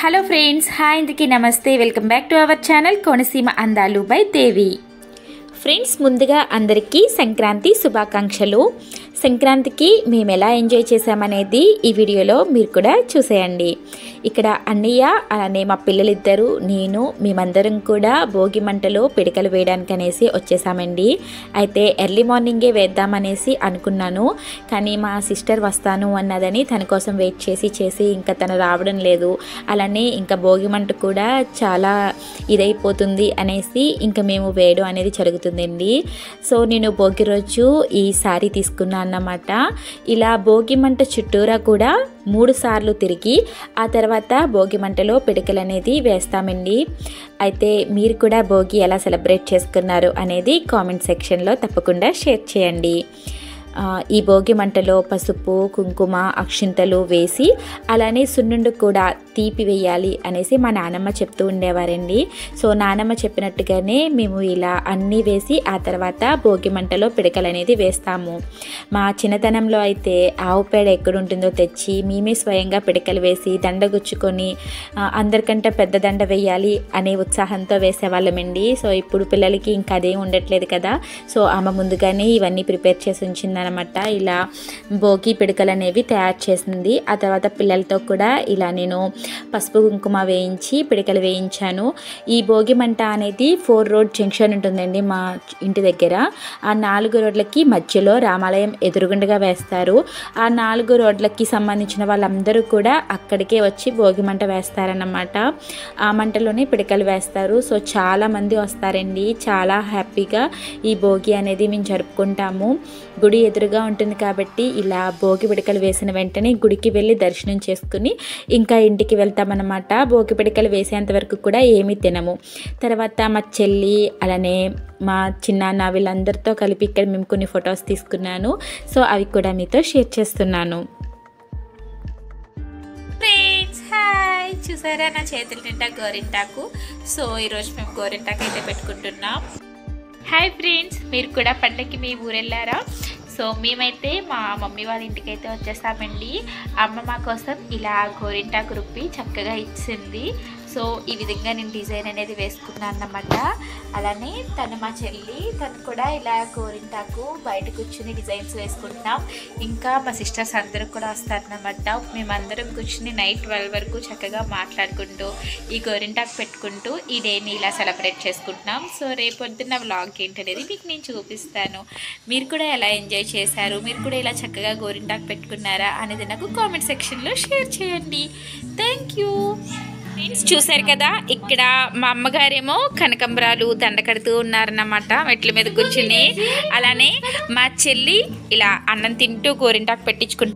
Hello friends, hi అందరికీ నమస్తే. Welcome back to our channel Konaseema అందాలు బై దేవి. ఫ్రెండ్స్, ముందుగా అందరికీ సంక్రాంతి శుభాకాంక్షలు. సంక్రాంతికి మేము ఎలా ఎంజాయ్ చేసామనేది ఈ వీడియోలో మీరు కూడా చూసేయండి. ఇక్కడ అన్నయ్య అలానే మా పిల్లలిద్దరూ నేను మేమందరం కూడా భోగి మంటలో పిడకలు వేయడానికి అనేసి వచ్చేసామండి. అయితే ఎర్లీ మార్నింగే వేద్దామనేసి అనుకున్నాను, కానీ మా సిస్టర్ వస్తాను అన్నదని తన కోసం వెయిట్ చేసి ఇంకా తను రావడం లేదు. అలానే ఇంకా భోగి మంట కూడా చాలా ఇదైపోతుంది అనేసి ఇంకా మేము వేయడం అనేది జరుగుతుందండి. సో నేను భోగి రోజు ఈ సారీ తీసుకున్నాను అన్నమాట. ఇలా భోగి మంట చుట్టూరా కూడా 3 సార్లు తిరిగి ఆ తర్వాత భోగి మంటలో పిడకలు అనేది వేస్తామండి. అయితే మీరు కూడా భోగి ఎలా సెలబ్రేట్ చేసుకున్నారు అనేది కామెంట్ సెక్షన్లో తప్పకుండా షేర్ చేయండి. ఈ భోగి మంటలో పసుపు, కుంకుమ, అక్షింతలు వేసి అలానే సున్నుండు కూడా తీపి వేయాలి అనేసి మా నానమ్మ చెప్తూ ఉండేవారండి. సో నానమ్మ చెప్పినట్టుగానే మేము ఇలా అన్నీ వేసి ఆ తర్వాత భోగి మంటలో పిడకలు అనేది వేస్తాము. మా చిన్నతనంలో అయితే ఆవు పేడ ఎక్కడుంటుందో తెచ్చి మేమే స్వయంగా పిడకలు వేసి దండ గుచ్చుకొని అందరికంటే పెద్ద దండ వేయాలి అనే ఉత్సాహంతో వేసేవాళ్ళమండి. సో ఇప్పుడు పిల్లలకి ఇంకా అదేం ఉండట్లేదు కదా. సో ఆమె ముందుగానే ఇవన్నీ ప్రిపేర్ చేసి ఉంచింది అనమాట. ఇలా భోగి పిడకలు అనేవి తయారు చేసింది. ఆ తర్వాత పిల్లలతో కూడా ఇలా నేను పసుపు కుంకుమ వేయించి పిడకలు వేయించాను. ఈ భోగి మంట అనేది 4 రోడ్ జంక్షన్ ఉంటుందండి మా ఇంటి దగ్గర. ఆ 4 రోడ్లకి మధ్యలో రామాలయం ఎదురుగుండగా వేస్తారు. ఆ 4 రోడ్లకి సంబంధించిన వాళ్ళందరూ కూడా అక్కడికే వచ్చి భోగి మంట వేస్తారన్నమాట. ఆ మంటలోనే పిడకలు వేస్తారు. సో చాలామంది వస్తారండి. చాలా హ్యాపీగా ఈ భోగి అనేది మేము జరుపుకుంటాము. గుడి ఎదురుగా ఉంటుంది కాబట్టి ఇలా భోగి పిడకలు వేసిన వెంటనే గుడికి వెళ్ళి దర్శనం చేసుకుని ఇంకా ఇంటికి వెళ్తామన్నమాట. భోగి పిడకలు వేసేంత వరకు కూడా ఏమీ తినము. తర్వాత మా చెల్లి అలానే మా చిన్నాన్న వీళ్ళందరితో కలిపి ఇక్కడ మేము కొన్ని ఫొటోస్ తీసుకున్నాను. సో అవి కూడా మీతో షేర్ చేస్తున్నాను. హాయ్, చూసారా నా చేతుల నిండా గోరింటాకు. సో ఈరోజు మేము గోరింటాకు అయితే పెట్టుకుంటున్నాం. హాయ్ ఫ్రెండ్స్, మీరు కూడా పండగకి మీ ఊరు వెళ్ళారా? సో మేమైతే మా మమ్మీ వాళ్ళ ఇంటికి అయితే వచ్చేసామండి. అమ్మ మా కోసం ఇలా గోరింటాకు రుప్పి చక్కగా ఇచ్చింది. సో ఈ విధంగా నేను డిజైన్ అనేది వేసుకున్నాను అన్నమాట. అలానే తను మా చెల్లి, తను కూడా ఇలా గోరింటాకు బయట కూర్చుని డిజైన్స్ వేసుకుంటున్నాం. ఇంకా మా సిస్టర్స్ అందరూ కూడా వస్తారన్నమాట. మేమందరం కూర్చుని నైట్ 12 వరకు చక్కగా మాట్లాడుకుంటూ ఈ గోరింటాకు పెట్టుకుంటూ ఈ డేని ఇలా సెలబ్రేట్ చేసుకుంటున్నాం. సో రేపొద్దున్న వ్లాగ్ ఏంటనేది మీకు నేను చూపిస్తాను. మీరు కూడా ఎలా ఎంజాయ్ చేశారు, మీరు కూడా ఇలా చక్కగా గోరింటాకు పెట్టుకున్నారా అనేది నాకు కామెంట్ సెక్షన్లో షేర్ చేయండి. Thank you. ఫ్రెండ్స్, చూసారు కదా, ఇక్కడ మా అమ్మగారేమో కనకంబరాలు దండ కడుతూ ఉన్నారన్నమాట మెట్ల మీద కూర్చుని. అలానే మా చెల్లి ఇలా అన్నం తింటూ గోరింటాకు పెట్టించుకుంటూ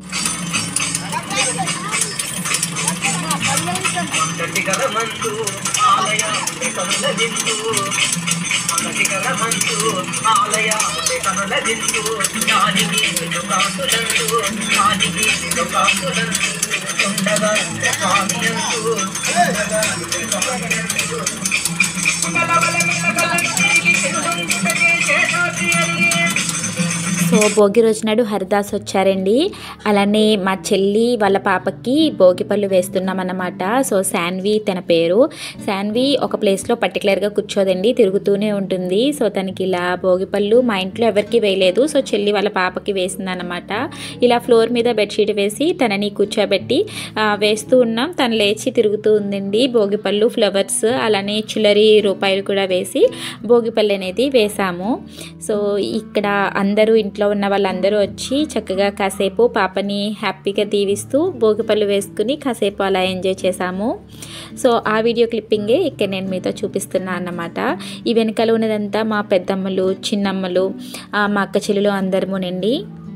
సో భోగి రోజు నాడు హరిదాస్ వచ్చారండి. అలానే మా చెల్లి వాళ్ళ పాపకి భోగి పళ్ళు వేస్తున్నాం అన్నమాట. సో శాన్వి తన పేరు. శాన్వి ఒక ప్లేస్లో పర్టికులర్గా కూర్చోదండి, తిరుగుతూనే ఉంటుంది. సో తనకి ఇలా భోగి పళ్ళు మా ఇంట్లో ఎవరికి వేయలేదు. సో చెల్లి వాళ్ళ పాపకి వేసింది అన్నమాట. ఇలా ఫ్లోర్ మీద బెడ్షీట్ వేసి తనని కూర్చోబెట్టి వేస్తూ ఉన్నాం. తను లేచి తిరుగుతూ ఉందండి. భోగి పళ్ళు, ఫ్లవర్స్ అలానే చిల్లరి రూపాయలు కూడా వేసి భోగి పళ్ళు అనేది వేసాము. సో ఇక్కడ అందరూ ఇంట్లో ఉన్న వాళ్ళందరూ వచ్చి చక్కగా కాసేపు పాపని హ్యాపీగా దీవిస్తూ భోగిపళ్ళు వేసుకుని కాసేపు అలా ఎంజాయ్ చేశాము. సో ఆ వీడియో క్లిప్పింగే ఇక్కడ నేను మీతో చూపిస్తున్నాను అన్నమాట. ఈ వెనకాల ఉన్నదంతా మా పెద్దమ్మలు, చిన్నమ్మలు, మా అక్క చెల్లెలు అందరమునండి.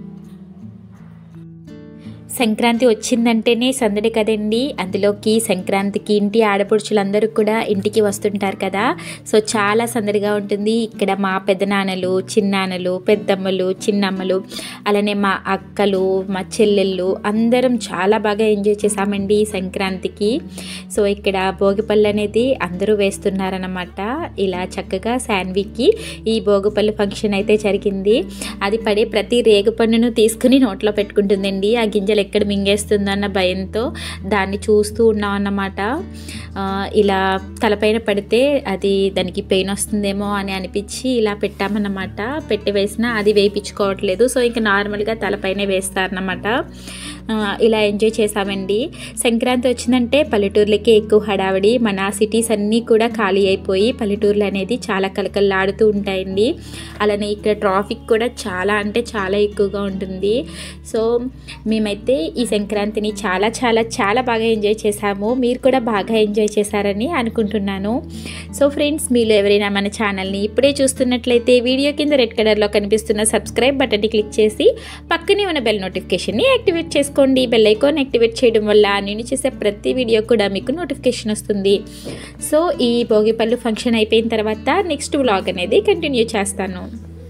సంక్రాంతి వచ్చిందంటేనే సందడి కదండి. అందులోకి సంక్రాంతికి ఇంటి ఆడపడుచులందరూ కూడా ఇంటికి వస్తుంటారు కదా. సో చాలా సందడిగా ఉంటుంది. ఇక్కడ మా పెద్దనాన్నలు, చిన్నాన్నలు, పెద్దమ్మలు, చిన్నమ్మలు అలానే మా అక్కలు, మా చెల్లెళ్ళు అందరం చాలా బాగా ఎంజాయ్ చేసామండి ఈ సంక్రాంతికి. సో ఇక్కడ భోగిపళ్ళు అనేది అందరూ వేస్తున్నారన్నమాట. ఇలా చక్కగా శాన్వికి ఈ భోగిపళ్ళు ఫంక్షన్ అయితే జరిగింది. అది పడే ప్రతి రేగు పన్నును తీసుకుని నోట్లో పెట్టుకుంటుందండి. ఆ గింజలు ముక్కలు ఎక్కడ మింగేస్తుందో అన్న భయంతో దాన్ని చూస్తూ ఉన్నాం అన్నమాట. ఇలా తలపైన పడితే అది దానికి పెయిన్ వస్తుందేమో అని అనిపించి ఇలా పెట్టామన్నమాట. పెట్టి వేసినా అది వేయించుకోవట్లేదు. సో ఇంకా నార్మల్గా తలపైనే వేస్తారన్నమాట. ఇలా ఎంజాయ్ చేసామండి. సంక్రాంతి వచ్చిందంటే పల్లెటూర్లకే ఎక్కువ హడావిడి. మన సిటీస్ అన్నీ కూడా ఖాళీ అయిపోయి పల్లెటూర్లు అనేది చాలా కలకల్లాడుతూ ఉంటాయండి. అలానే ఇక్కడ ట్రాఫిక్ కూడా చాలా అంటే చాలా ఎక్కువగా ఉంటుంది. సో మేమైతే ఈ సంక్రాంతిని చాలా చాలా చాలా బాగా ఎంజాయ్ చేసాము. మీరు కూడా బాగా ఎంజాయ్ చేశారని అనుకుంటున్నాను. సో ఫ్రెండ్స్, మీరు ఎవరైనా మన ఛానల్ని ఇప్పుడే చూస్తున్నట్లయితే వీడియో కింద రెడ్ కలర్లో కనిపిస్తున్న సబ్స్క్రైబ్ బటన్ని క్లిక్ చేసి పక్కనే ఉన్న బెల్ నోటిఫికేషన్ని యాక్టివేట్ చేసుకోండి. బెల్ ఐకాన్ యాక్టివేట్ చేయడం వల్ల నేను చేసే ప్రతి వీడియో కూడా మీకు నోటిఫికేషన్ వస్తుంది. సో ఈ భోగిపళ్ళు ఫంక్షన్ అయిపోయిన తర్వాత నెక్స్ట్ వ్లాగ్ అనేది కంటిన్యూ చేస్తాను.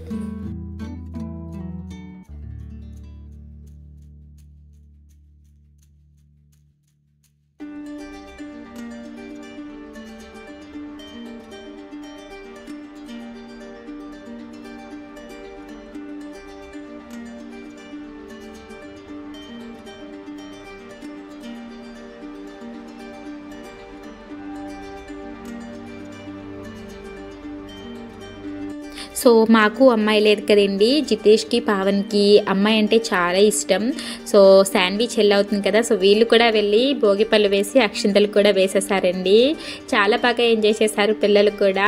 సో మాకు అమ్మాయి లేదు కదండి. జితేష్కి పావన్కి అమ్మాయి అంటే చాలా ఇష్టం. సో శాండ్విచ్ అవుతుంది కదా, సో వీళ్ళు కూడా వెళ్ళి భోగిపళ్ళు వేసి అక్షింతలు కూడా వేసేసారండి. చాలా బాగా ఎంజాయ్ చేశారు పిల్లలు కూడా.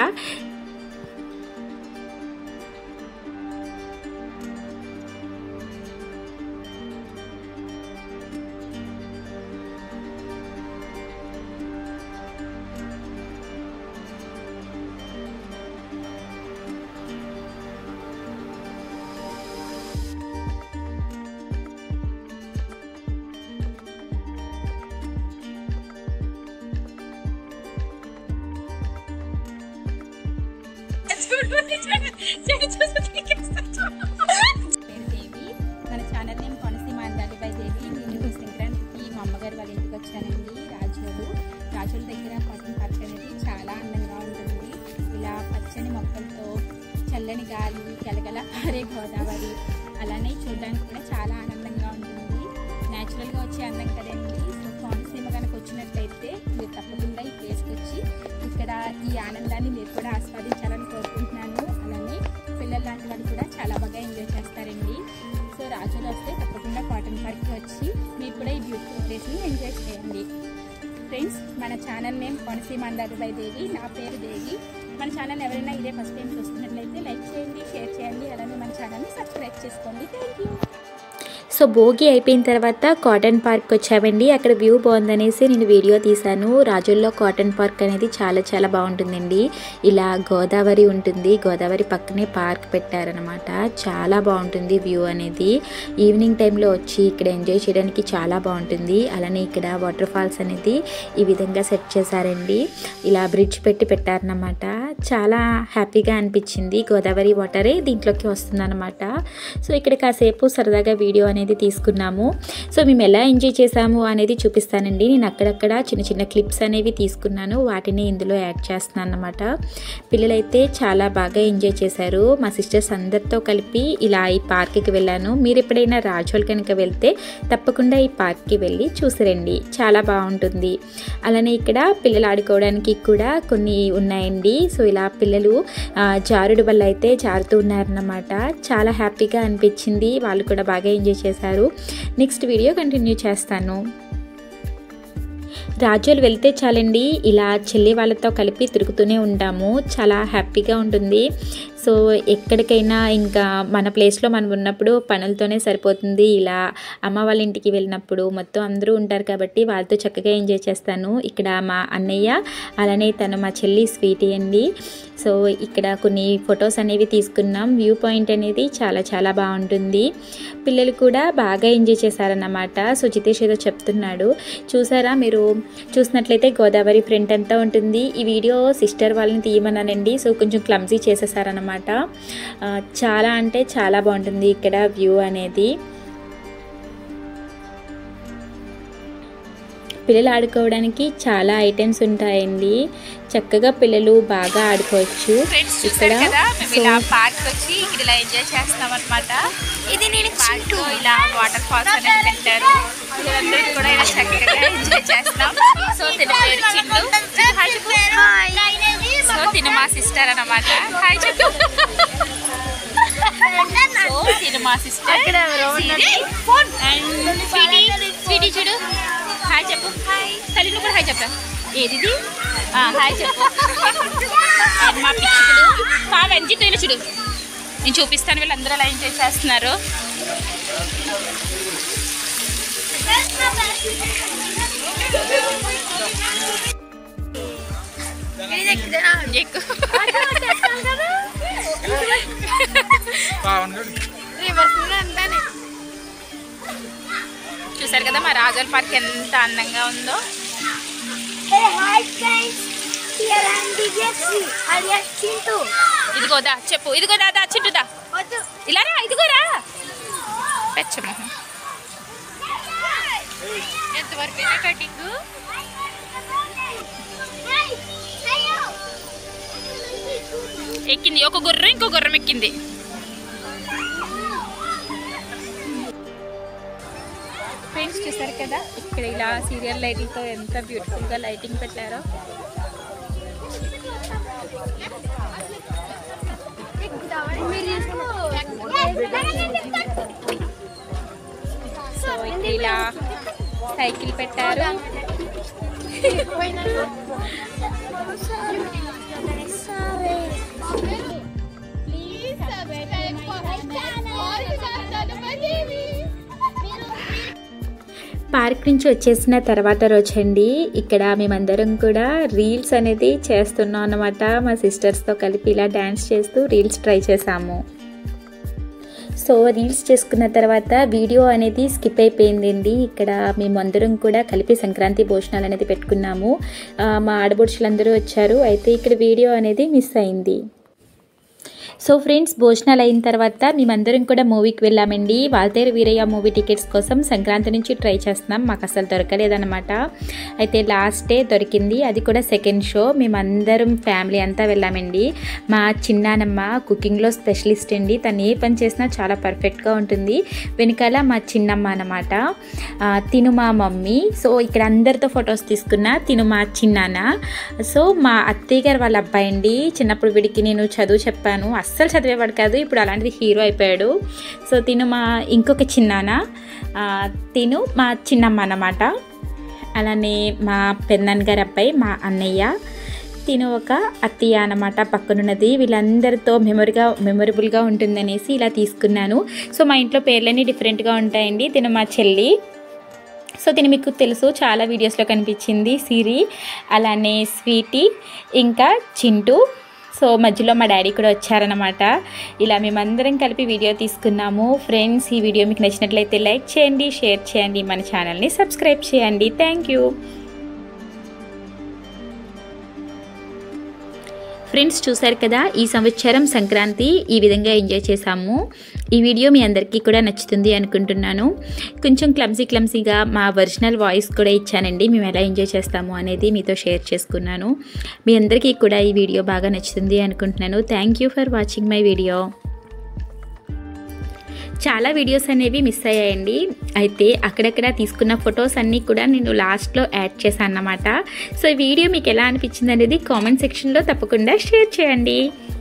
మన ఛానల్ నేమ్ కోనసీమ అందాలు బై దేవి. నేను సంక్రాంతికి మా అమ్మగారు వాళ్ళ ఇంటికి వచ్చానండి. రాజోలు దగ్గర కాటన్ పార్క్ అనేది చాలా అందంగా ఉంటుంది. ఇలా పచ్చని మొక్కలతో, చల్లని గాలి, గలగల పారే గోదావరి, అలానే చూడడానికి కూడా చాలా ఆనందంగా ఉంటుంది. న్యాచురల్గా వచ్చే అందం కదండి. సో కోనసీమ కనుక వచ్చినట్లయితే మీరు తప్పకుండా ఈ ప్లేస్కి వచ్చి ఇక్కడ ఈ ఆనందాన్ని మీరు కూడా ఆస్వాదించాలని కోరుకుంటున్నాను. అలానే పిల్లలు లాంటి వాళ్ళు కూడా చాలా బాగా ఎంజాయ్ చేస్తారండి. సో రాజులు వస్తే తప్పకుండా కాటన్ పార్క్కి వచ్చి మీరు కూడా ఈ బ్యూటిఫుల్ ప్లేస్ని ఎంజాయ్ చేయండి. ఫ్రెండ్స్, మన ఛానల్ నేమ్ కోనసీమ అందాలు బై దేవి. నా పేరు దేవి. మన ఛానల్ ఎవరైనా ఇదే ఫస్ట్ టైం చూస్తున్నట్లయితే లైక్ చేయండి, షేర్ చేయండి, అలానే మన ఛానల్ని సబ్స్క్రైబ్ చేసుకోండి. Thank you. సో భోగి అయిపోయిన తర్వాత కాటన్ పార్క్ వచ్చామండి. అక్కడ వ్యూ బాగుందనేసి నేను వీడియో తీశాను. రాజుల్లో కాటన్ పార్క్ అనేది చాలా చాలా బాగుంటుందండి. ఇలా గోదావరి ఉంటుంది, గోదావరి పక్కనే పార్క్ పెట్టారనమాట. చాలా బాగుంటుంది వ్యూ అనేది. ఈవినింగ్ టైంలో వచ్చి ఇక్కడ ఎంజాయ్ చేయడానికి చాలా బాగుంటుంది. అలానే ఇక్కడ వాటర్ ఫాల్స్ అనేది ఈ విధంగా సెట్ చేశారండి. ఇలా బ్రిడ్జ్ పెట్టారనమాట. చాలా హ్యాపీగా అనిపించింది. గోదావరి వాటరే దీంట్లోకి వస్తుందన్నమాట. సో ఇక్కడ కాసేపు సరదాగా వీడియో అనేది తీసుకున్నాము. సో మేము ఎలా ఎంజాయ్ చేసాము అనేది చూపిస్తానండి. నేను అక్కడక్కడ చిన్న చిన్న క్లిప్స్ అనేవి తీసుకున్నాను, వాటిని ఇందులో యాడ్ చేస్తున్నాను అన్నమాట. పిల్లలైతే చాలా బాగా ఎంజాయ్ చేశారు. మా సిస్టర్స్ అందరితో కలిపి ఇలా ఈ పార్క్కి వెళ్ళాను. మీరు ఎప్పుడైనా రాజోల్ కనుక వెళ్తే తప్పకుండా ఈ పార్క్కి వెళ్ళి చూసిరండి, చాలా బాగుంటుంది. అలానే ఇక్కడ పిల్లలు ఆడుకోవడానికి కూడా కొన్ని ఉన్నాయండి. సో ఇలా పిల్లలు జారుడు వల్ల అయితే జారుతూ ఉన్నారన్నమాట. చాలా హ్యాపీగా అనిపించింది. వాళ్ళు కూడా బాగా ఎంజాయ్ చేశారు. నెక్స్ట్ వీడియో కంటిన్యూ చేస్తాను. రాజోలు వెళ్తే చాలండి, ఇలా చెల్లి వాళ్ళతో కలిపి తిరుగుతూనే ఉంటాము. చాలా హ్యాపీగా ఉంటుంది. సో ఎక్కడికైనా ఇంకా మన ప్లేస్లో మనం ఉన్నప్పుడు పనులతోనే సరిపోతుంది. ఇలా అమ్మ వాళ్ళ ఇంటికి వెళ్ళినప్పుడు మొత్తం అందరూ ఉంటారు కాబట్టి వాళ్ళతో చక్కగా ఎంజాయ్ చేస్తాను. ఇక్కడ మా అన్నయ్య, అలానే తను మా చెల్లి స్వీటీ అండి. సో ఇక్కడ కొన్ని ఫొటోస్ అనేవి తీసుకున్నాం. వ్యూ పాయింట్ అనేది చాలా చాలా బాగుంటుంది. పిల్లలు కూడా బాగా ఎంజాయ్ చేశారన్నమాట. సో జితేష్ ఏదో చెప్తున్నాడు, చూసారా, మీరు చూసినట్లయితే గోదావరి ఫ్రంట్ అంతా ఉంటుంది. ఈ వీడియో సిస్టర్ వాళ్ళని తీయమన్నానండి. సో కొంచెం క్లమ్జీ చేసేసారన్నమాట. చాలా అంటే చాలా బాగుంటుంది ఇక్కడ వ్యూ అనేది. పిల్లలు ఆడుకోవడానికి చాలా ఐటమ్స్ ఉంటాయండి. చక్కగా పిల్లలు బాగా ఆడుకోవచ్చు. ఇక్కడ పార్క్ వచ్చి ఇక్కడ ఇలా ఎంజాయ్ చేస్తాం అనమాట. ఇది నేను పార్క్ ఇలా వాటర్ ఫాల్స్ అనేది పెట్టారు. పిల్లలందరూ కూడా ఇలా చక్కగా ఎంజాయ్ చేస్తాం. సో తిన పేరు చింటూ. సో తిన మా సిస్టర్ అన్నమాట. హాయ్ చెప్పు. సో తిన మా సిస్టర్ స్వీటీ చూడు. హాయ్ చెప్పు. హాయ్ తల్లి కూడా హాయ్ చెప్తా. ఏది హాయ్ చెప్పు. మా పిచ్చుకలు వెంజి తోయిన చూడు. నేను చూపిస్తాను వీళ్ళందరూ అలా ఎంజాయ్ చేస్తున్నారు. చూసారు కదా మా రాజోల్ పార్క్ ఎంత అందంగా ఉందో. ఇదిగోదా చెప్పు. ఇదిగోదా చింటుదా ఇలా రా. ఇదిగోరా పెచ్చమోహం. ఎంతవరకు కటింగ్ ఎక్కింది. ఒక గుర్రం ఇంకో గుర్రం ఎక్కింది. ఫ్రెండ్స్ చూసారు కదా ఇక్కడ ఇలా సీరియల్ లైటింగ్తో ఎంత బ్యూటిఫుల్గా లైటింగ్ పెట్టారో. సో ఇలా సైకిల్ పెట్టారు. పార్క్ నుంచి వచ్చేసిన తర్వాత రోజండి ఇక్కడ మేమందరం కూడా రీల్స్ అనేది చేస్తున్నాం అన్నమాట. మా సిస్టర్స్తో కలిపి ఇలా డ్యాన్స్ చేస్తూ రీల్స్ ట్రై చేసాము. సో రీల్స్ చేసుకున్న తర్వాత వీడియో అనేది స్కిప్ అయిపోయిందండి. ఇక్కడ మేమందరం కూడా కలిపి సంక్రాంతి భోజనాలు అనేది పెట్టుకున్నాము. మా ఆడబొడుచులందరూ వచ్చారు. అయితే ఇక్కడ వీడియో అనేది మిస్ అయింది. సో ఫ్రెండ్స్ భోజనాలు అయిన తర్వాత మేమందరం కూడా మూవీకి వెళ్ళామండి. వాల్తేరు వీరయ్య మూవీ టికెట్స్ కోసం సంక్రాంతి నుంచి ట్రై చేస్తున్నాం. మాకు అసలు దొరకలేదన్నమాట. అయితే లాస్ట్ డే దొరికింది. అది కూడా సెకండ్ షో. మేమందరం ఫ్యామిలీ అంతా వెళ్ళామండి. మా చిన్నానమ్మ కుకింగ్లో స్పెషలిస్ట్ అండి. తను ఏ పని చేసినా చాలా పర్ఫెక్ట్గా ఉంటుంది. వెనకాల మా చిన్నమ్మ అన్నమాట. తిను మా మమ్మీ. సో ఇక్కడ అందరితో ఫొటోస్ తీసుకున్నా. తిను మా చిన్నాన్న. సో మా అత్తయ్య గారు వాళ్ళ అబ్బాయి అండి. చిన్నప్పుడు వీడికి నేను చదువు చెప్పాను. అస్సలు చదివేవాడు కాదు. ఇప్పుడు అలాంటిది హీరో అయిపోయాడు. సో తిను మా ఇంకొక చిన్నాన్న. తిను మా చిన్నమ్మ అన్నమాట. అలానే మా పెద్దనాన్న గారి అబ్బాయి మా అన్నయ్య. తిను ఒక అత్తయ్య అన్నమాట పక్కనున్నది. వీళ్ళందరితో మెమొరబుల్గా ఉంటుందనేసి ఇలా తీసుకున్నాను. సో మా ఇంట్లో పేర్లన్నీ డిఫరెంట్గా ఉంటాయండి. తిను మా చెల్లి. సో తిని మీకు తెలుసు చాలా వీడియోస్లో కనిపించింది. సిరి, అలానే స్వీటీ, ఇంకా చింటూ. సో మధ్యలో మా డాడీ కూడా వచ్చారనమాట. ఇలా మేమందరం కలిపి వీడియో తీసుకున్నాము. ఫ్రెండ్స్ ఈ వీడియో మీకు నచ్చినట్లయితే లైక్ చేయండి, షేర్ చేయండి, మన ఛానల్ని సబ్స్క్రైబ్ చేయండి. Thank you. ఫ్రెండ్స్ చూసారు కదా ఈ సంవత్సరం సంక్రాంతి ఈ విధంగా ఎంజాయ్ చేసాము. ఈ వీడియో మీ అందరికీ కూడా నచ్చుతుంది అనుకుంటున్నాను. కొంచెం క్లమ్సీగా మా ఒరిజినల్ వాయిస్ కూడా ఇచ్చానండి. మేము ఎలా ఎంజాయ్ చేస్తాము అనేది మీతో షేర్ చేసుకున్నాను. మీ అందరికీ కూడా ఈ వీడియో బాగా నచ్చుతుంది అనుకుంటున్నాను. Thank you for watching my video. చాలా వీడియోస్ అనేవి మిస్ అయ్యాయండి. అయితే అక్కడక్కడ తీసుకున్న ఫొటోస్ అన్నీ కూడా నేను లాస్ట్లో యాడ్ చేశాను అన్నమాట. సో ఈ వీడియో మీకు ఎలా అనిపించింది అనేది కామెంట్ సెక్షన్లో తప్పకుండా షేర్ చేయండి.